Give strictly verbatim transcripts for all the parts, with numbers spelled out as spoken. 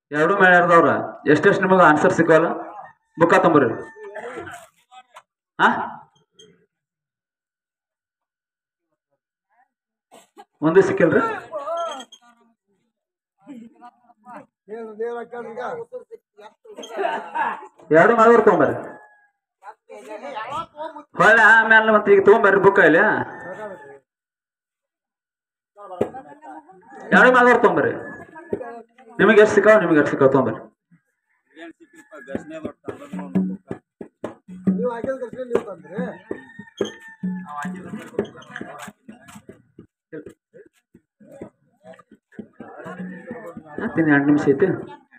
ಎರಡು ಮಾಡ್ಯಾರ್ದವ್ರ ಎಷ್ಟೆಷ್ಟು ನಿಮಗೆ ಆನ್ಸರ್ ಸಿಕ್ಕವಲ್ಲ ಬುಕ್ಕ ತೊಂಬರ್ರಿ. ಹಾ ಒಂದೇ ಸಿಕ್ಕಿಲ್ರಿ. ಎರಡು ಮಾಡಿದ್ರು ತೊಗೊಂಬರ್ರಿ. ಹೊಳ್ಳಿ ಆಮೇಲೆ ಮತ್ತೆ ಈಗ ತೊಗೊಂಬರ್ರಿ ಬುಕ್ಕ ಇಲ್ಲಿ. ಎರಡು ಮಾಡಿದ್ರು ತೊಗೊಂಬರ್ರಿ. ನಿಮಗೆ ಎಷ್ಟು ಸಿಕ್ಕಾವ ನಿಮಗೆ ಎಷ್ಟು ಸಿಕ್ಕಾವ ತೊಗೊಂಬರ್ರಿ. ಹತ್ತಿನ ಎರಡು ನಿಮಿಷ ಐತಿ.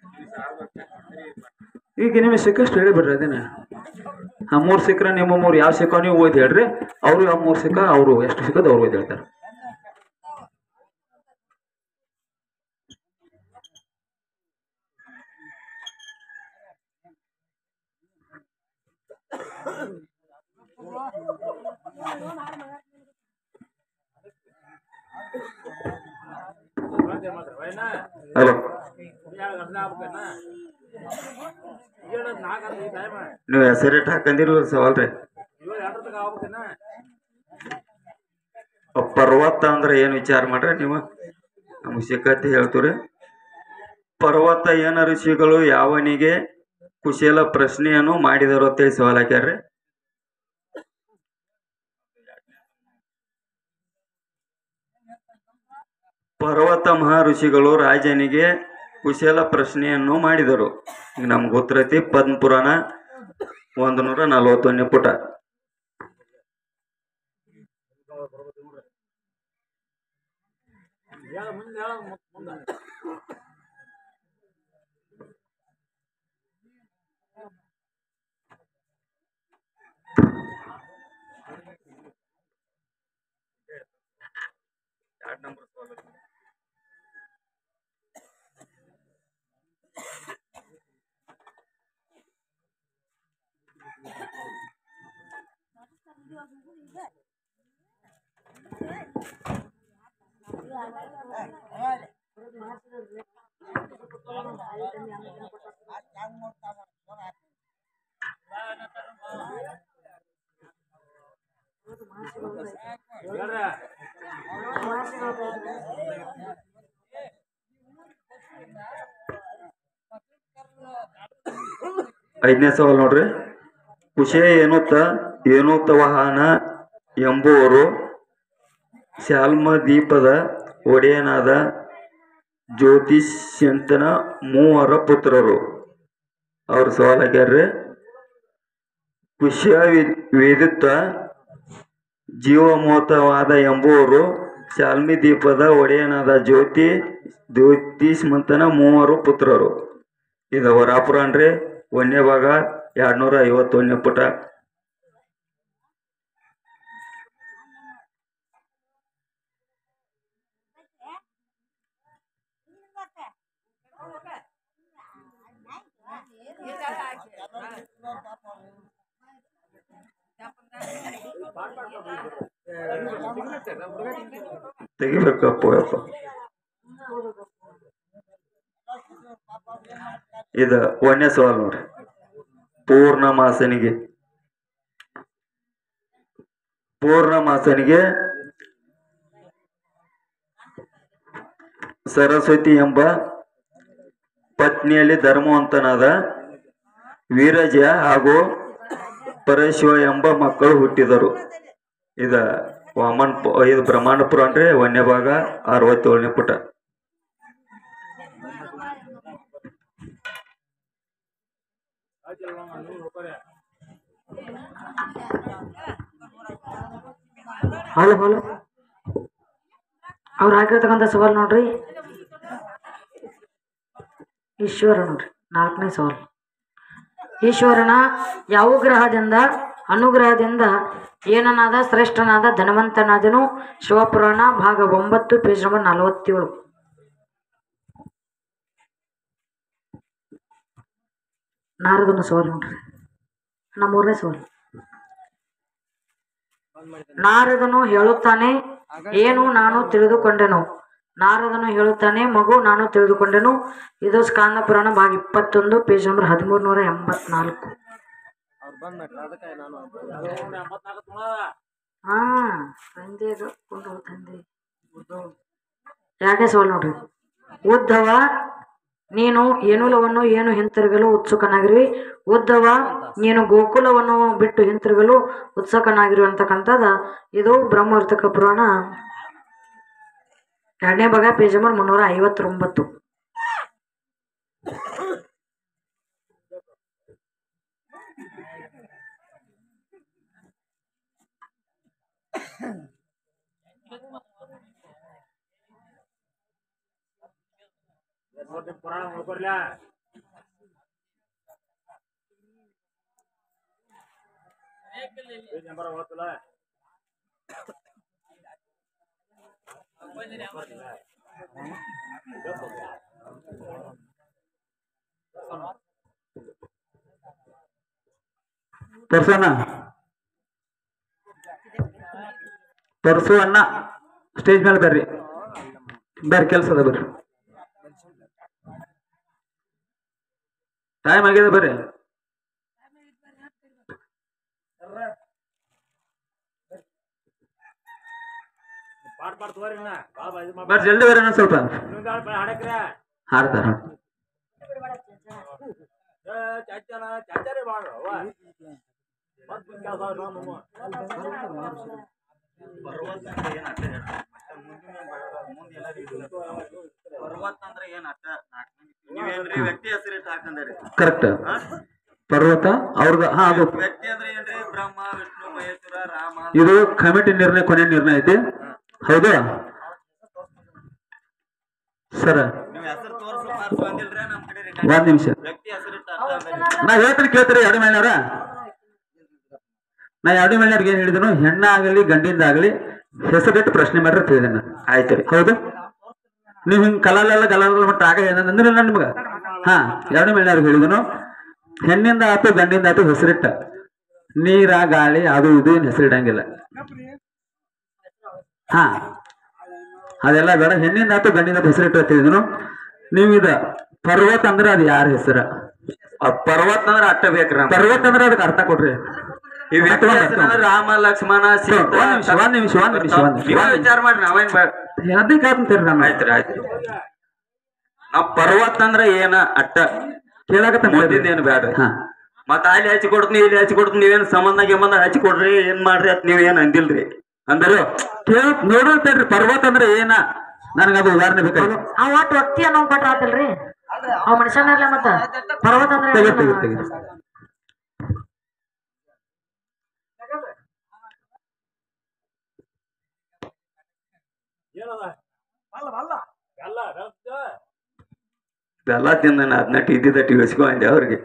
ಈಗ ನಿಮಗೆ ಸಿಕ್ಕಷ್ಟು ಹೇಳಿ ಬಿಡ್ರಿ ಅದೇನೆ. ಹಾ ಮೂರು ಸಿಕ್ಕರೆ ನಿಮ್ಮ ಮೂರು ಯಾವ ಸಿಕ್ಕಾವ ನೀವು ಓದಿ ಹೇಳ್ರಿ. ಅವರು ಯಾವ ಮೂರು ಸಿಕ್ಕ ಅವರು ಎಷ್ಟು ಸಿಕ್ಕದ ಅವ್ರು ಓದಿ ಹೇಳ್ತಾರೆ. ಹಲೋ ನೀವು ಹೆಸರೇಟ್ ಹಾಕಂದಿರ್ಲ ಸವಾಲ್ರಿ. ಪರ್ವತ ಅಂದ್ರೆ ಏನ್ ವಿಚಾರ ಮಾಡ್ರಿ ನೀವು ನಮ್ಗೆ ಸಿಕ್ಕತಿ ಹೇಳ್ತೀರಿ. ಪರ್ವತ ಏನ ಋಷಿಗಳು ಯಾವನಿಗೆ ಕುಶಲ ಪ್ರಶ್ನೆಯನ್ನು ಮಾಡಿದರು ಅಂತೇಳಿ ಸವಾಲ್ ಹಾಕ್ಯಾರ್ರಿ. ಪರ್ವತ ಮಹರ್ಷಿಗಳು ರಾಜನಿಗೆ ಕುಶಲ ಪ್ರಶ್ನೆಯನ್ನು ಮಾಡಿದರು. ಈಗ ನಮ್ಗೆ ಗೊತ್ತಿರತಿ ಪದ್ಮ ಪುರಾಣ ಒಂದು ನೂರ ನಲವತ್ತೊಂದನೇ ಪುಟ. ಐದನೇ ಸವಾಲ್ ನೋಡ್ರಿ. ಕುಶೆ ಏನುತ್ತ ಏನುತ್ತ ವಾಹನ ಎಂಬುವರು ಶಾಲ್ಮ ದೀಪದ ಒಡೆಯನಾದ ಜ್ಯೋತಿಷ್ಯಂತನ ಮೂವರ ಪುತ್ರರು. ಅವ್ರ ಸವಾಲ್ ಆಗ್ಯಾರ್ರಿ. ಕುಶ ವೇದಿತ್ತ ಜೀವಮೋತವಾದ ಎಂಬುವರು ಶಾಲ್ಮಿ ದೀಪದ ಒಡೆಯನಾದ ಜ್ಯೋತಿ ಜ್ಯೋತಿಷ್ಮಂತನ ಮೂವರು ಪುತ್ರರು. ಇದು ವರಾಪುರಾಣ್ರಿ ಒಂದನೇ ಭಾಗ ಎರಡ್ನೂರ ಐವತ್ತೊಂದನೇ ಪುಟ. ತೆಗಿಬೇಕಪ್ಪ ಯಪ್ಪ. ಇದ ಒಂದನೇ ಸವಾಲ್ ನೋಡ್ರಿ. ಪೂರ್ಣಮಾಸನಿಗೆ ಪೂರ್ಣಮಾಸನಿಗೆ ಸರಸ್ವತಿ ಎಂಬ ಪತ್ನಿಯಲ್ಲಿ ಧರ್ಮವಂತನಾದ ವೀರಜ ಹಾಗೂ ಪರಶಿವ ಎಂಬ ಮಕ್ಕಳು ಹುಟ್ಟಿದರು. ಇದ ವಾಮನ್ ಇದು ಬ್ರಹ್ಮಾಂಡ ಪುರಾಣ ರೀ ಒಂದನೇ ಭಾಗ ಅರವತ್ತೇಳನೇ ಪುಟ. ಹಲೋ ಹಲೋ ಅವ್ರು ಹಾಕಿರ್ತಕ್ಕಂಥ ಸವಾಲ್ ನೋಡ್ರಿ. ಈಶ್ವರ ನೋಡ್ರಿ ನಾಲ್ಕನೇ ಸವಾಲ್. ಈಶ್ವರನ ಯಾವ ಗ್ರಹದಿಂದ ಅನುಗ್ರಹದಿಂದ ಏನನಾದ ಶ್ರೇಷ್ಠನಾದ ಧನವಂತನಾದನು. ಶಿವಪುರಾಣ ಭಾಗ ಒಂಬತ್ತು ಪೇಜ್ ನಂಬರ್ ನಲವತ್ತೇಳು. ನಾರದನ ಸವಾಲ್ ನೋಡ್ರಿ. ನಮ್ಮ ಮೂರನೇ ಸವಾಲ್. ನಾರದನು ಹೇಳುತ್ತಾನೆ, ಏನು ನಾನು ತಿಳಿದುಕೊಂಡೆನು, ನಾರದನು ಹೇಳುತ್ತಾನೆ, ಮಗು ನಾನು ತಿಳಿದುಕೊಂಡೆನು. ಇದು ಸ್ಕಾಂದ ಪುರಾಣ ಭಾಗ ಇಪ್ಪತ್ತೊಂದು ಪೇಜ್ ನಂಬರ್ ಹದಿಮೂರು ನೂರ ಎಂಬತ್ನಾಲ್ಕು. ಹಾ ತಂದೆ ಇದು ಕೊಂಡು ತಂದೆ. ಎರಡನೇ ಸವಾಲ್ ನೋಡ್ರಿ. ಉದ್ಧವ, ನೀನು ಏನುಲವನ್ನು ಏನು ಹಿಂತಿರುಗಲು ಉತ್ಸುಕನಾಗಿರುವಿ. ಉದ್ಧವ, ನೀನು ಗೋಕುಲವನ್ನು ಬಿಟ್ಟು ಹಿಂತಿರುಗಲು ಉತ್ಸುಕನಾಗಿರು ಅಂತಕ್ಕಂಥದ್ದು ಇದು ಬ್ರಹ್ಮವರ್ತಕ ಪುರಾಣ ಎರಡನೇ ಭಾಗ ಪೇಜ್ ನಂಬರ್ ಮುನ್ನೂರ ಐವತ್ತೊಂಬತ್ತು. ಪುರಾಣ ನೋಡ್ಕೊಡ್ಲ ನಂಬರ್ ಹೋಗ್ತಲ್ಲ ಪರ್ಸೋನ ಪರ್ಸು ಅಣ್ಣ ಸ್ಟೇಜ್ ಮೇಲೆ ಬರ್ರಿ, ಬರ್ರಿ ಕೆಲಸ ಅದ ಬರ್ರಿ, ಟೈಮ್ ಆಗಿದೆ ಬರ್ರಿ. ಬರ್ರಿ ಜಲ್ದಿ ಬರ್ರಿ ಅಣ್ಣ, ಸ್ವಲ್ಪ ಹಾಡ್ತಾರ ಕರೆಕ್ಟ್. ಪರ್ವತ ಅವ್ರದ ಹಾ ಅದು ಇದು ಕಮಿಟಿ ನಿರ್ಣಯ, ಕೊನೆ ನಿರ್ಣಯ ಐತಿ. ಹೌದಾ ಸರ್? ಒಂದ್ ನಿಮಿಷ ನಾ ಹೇಳ್ತೀನಿ ಕೇಳ್ತೀರಿ. ಎರಡು ಮೇಲ್ನವ್ರ ನಾ ಎರಡು ಮೇಲ್ನವ್ರಿಗೆ ಏನ್ ಹೇಳಿದನು, ಹೆಣ್ಣಾಗಲಿ ಗಂಡಿಂದಾಗಲಿ ಹೆಸರಿಟ್ಟು ಪ್ರಶ್ನೆ ಮಾಡ್ರೆ ತಿಳಿದೇನ. ಆಯ್ತು ರೀ, ಹೌದು. ನೀವ್ ಹಿಂಗ್ ಕಲಾಲೆಲ್ಲ ಗಲಾಲ ಮಟ್ಟ ಆಗ ಏನಂದ್ರೆ ನಿಮ್ಗ ಹಾ ಎರಡು ಮೇಲ್ನವ್ರಿಗೆ ಹೇಳಿದನು, ಹೆಣ್ಣಿಂದ ಆತು ಗಂಡಿಂದ ಆತು ಹೆಸರಿಟ್ಟ ನೀರ ಗಾಳಿ ಅದು ಇದು ಏನ್ ಹೆಸರಿಡಂಗಿಲ್ಲ. ಹಾ ಅದೆಲ್ಲ ಬೇಡ, ಹೆಣ್ಣಿಂದ ಆತು ಗಂಡಿಂದ ಹೆಸರಿಟ್ಟು ತಿಳಿದನು. ನೀವ್ ಇದ ಪರ್ವತ ಅಂದ್ರೆ ಅದು ಯಾರ ಹೆಸರ? ಪರ್ವತ ಅಂದ್ರೆ ಅಟ್ಟ ಬೇಕ್ರ. ಪರ್ವತ ಅಂದ್ರೆ ಅದಕ್ಕೆ ಅರ್ಥ ಕೊಡ್ರಿ. ರಾಮ ಲಕ್ಷ್ಮಣ ಸೀತಾ. ಒಂದ್ ನಿಮಿಷ ಒಂದ್ ನಿಮಿಷ ಒಂದ್ ನಿಮಿಷ ವಿಚಾರ ಮಾಡ್ರಿ, ನಾವೇನ್ ಅದಕ್ಕೆ ಆತಂತೀರಿ ನಾನು. ಆಯ್ತ್ರಿ ಆಯ್ತು. ನಾವ್ ಪರ್ವತ ಅಂದ್ರ ಏನ ಅಟ್ಟ ಕೇಳಾಕತ್ತ ಮೊದ್ಲಿಂದ ಬ್ಯಾಡ್ರಿ. ಹಾ ಮತ್ತ ಅಲ್ಲಿ ಹಚ್ಚಿ ಕೊಡ್ತೀನಿ ಇಲ್ಲಿ ಹಚ್ಚಿ ಕೊಡ್ತೀನಿ, ನೀವೇನ್ ಸಂಬಂಧ ಗಿಂಬಂಧ ಹಚ್ಚಿ ಕೊಡ್ರಿ ಏನ್ ಮಾಡ್ರಿ ಅತ್ ನೀವೇನ್ ಅಂದಿಲ್ರಿ ಅಂದ್ರ ಕೇಳ ನೋಡ್ರಿ. ಪರ್ವತ ಅಂದ್ರೆ ಏನ ನನಗದು ಉದಾಹರಣೆ ಬೇಕಾಗಿ ಆ ಒಟ್ಟು ವ್ಯಕ್ತಿ ಅನ್ನೋ ಕೊಟ್ಟ ಆತಲ್ರಿ, ಅವ್ ಮನುಷ್ಯನಲ್ಲ. ಮತ್ತ ಪರ್ವತ ಅಂದ್ರೆ ತೆಗಿ ತೆಗಿ ತೆಗಿ ಬೆಲ್ಲ ತಿಂದ ಹದಿನೆಂಟು ಇದ್ದಿದ್ದ ಟಿವಿಸ್ಕೊ ಅಂದೆ ಅವ್ರಿಗೆ.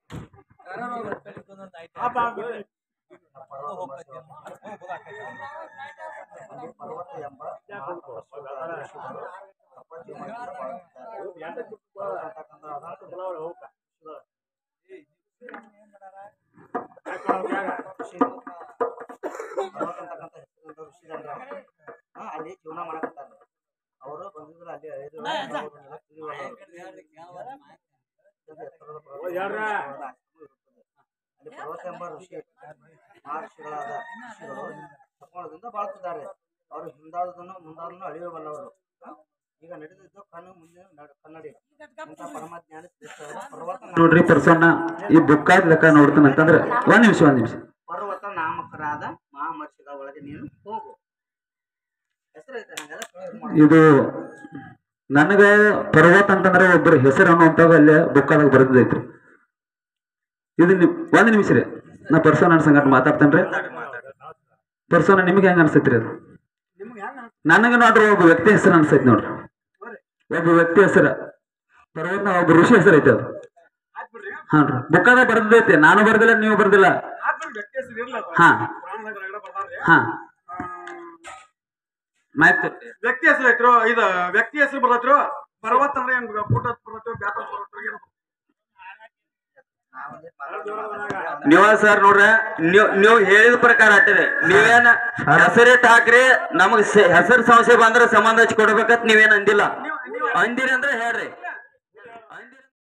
ಅಲ್ಲಿ ಜೀವನ ಮಾಡಕತ್ತಾರ ಅವರು ಬಂದಿದ್ರು. ಅಲ್ಲಿ ಅಲ್ಲಿ ಪರ್ವತ ಎಂಬ ಋಷಿ ಮಹರ್ಷಿಗಳಾದ ಋಷಿಗಳು ತಕ್ಕೋಣದಿಂದ ಬಾಳುತ್ತಿದ್ದಾರೆ. ಅವರು ಹಿಂದಾದದನ್ನು ಮುಂದಾದನ್ನು ಅಳಿಯಬಲ್ಲವರು. ಈಗ ನಡೆದಿದ್ದು ಕಣ್ಣು ಮುಂದೆ ಕನ್ನಡಿ ಇಂಥ ಪರಮಜ್ಞಾನಿ ಪರ್ವತ ನೋಡ್ರಿ. ಪರ್ಸನ್ನ ಈ ಬುಕ್ಕಾದ ಲೆಕ್ಕ ನೋಡ್ತಾನಂತಂದ್ರೆ ಒಂದ್ ನಿಮಿಷ ಒಂದ್ ನಿಮಿಷ ಪರ್ವತ ನಾಮಕರಾದ ಮಹಾಮರ್ಷಿಗಳ ಒಳಗೆ ನೀನು ಹೋಗು. ಹೆಸರೈತೆ ನಂಗೆಲ್ಲ ಇದು ನನಗ ಪರ್ವತ ಅಂತಂದ್ರೆ ಒಬ್ಬರ ಹೆಸರು ಅನ್ನುವಂತಾಗ ಅಲ್ಲೇ ಬುಕ್ಕಾದಾಗ ಬರೆದೈತ್ರಿ. ಇದು ನಿಮ್ ಒಂದ್ ನಿಮಿಷ ರೀ, ನಾ ಪರ್ಸನ್ ನನ್ನ ಸಂಗಟ ಮಾತಾಡ್ತೇನ್ರಿ. ಪರ್ಸನ ನಿಮ್ಗೆ ಹೆಂಗ ಅನ್ಸೈತ್ರಿ? ಅದು ನನಗ ನೋಡ್ರಿ ಒಬ್ಬ ವ್ಯಕ್ತಿ ಹೆಸರು ಅನ್ಸೈತಿ ನೋಡ್ರಿ. ಒಬ್ಬ ವ್ಯಕ್ತಿ ಹೆಸರ ಪರ್ವತ ಒಬ್ಬ ಋಷಿ ಹೆಸರು ಐತೆ. ಅದು ಹಾನ್ರಿ ಬುಕ್ಕಾದಾಗ ಬರ್ದೈತಿ, ನಾನು ಬರ್ದಿಲ್ಲ ನೀವು ಬರ್ದಿಲ್ಲ. ಹಾ ಹಾ ಮಾಹಿತಿ ವ್ಯಕ್ತಿ ಹೆಸರು ಐತ್ರು. ಇದ ವ್ಯಕ್ತಿ ಹೆಸರು ಬರತ್ರು. ಪರ್ವತ ಅಂದ್ರೆ ಏನ್ ಪುಟ ಬರತ್ತು, ಬ್ಯಾತ ಬರತ್ತು. ನೀವ ಸರ್ ನೋಡ್ರ ನೀವ್ ನೀವ್ ಹೇಳಿದ ಪ್ರಕಾರ ಆಟಿದೆ ನೀವೇನ ಹೆಸರಿಟ್ಟು ಹಾಕ್ರಿ ನಮಗ್ ಹೆಸರು ಸಮಸ್ಯೆ ಬಂದ್ರೆ ಸಂಬಂಧ ಹಚ್ಚಿ ಕೊಡ್ಬೇಕಂತ ನೀವೇನ್ ಅಂದಿಲ್ಲ ಅಂದಿರಿ ಅಂದ್ರೆ ಹೇಳ್ರಿ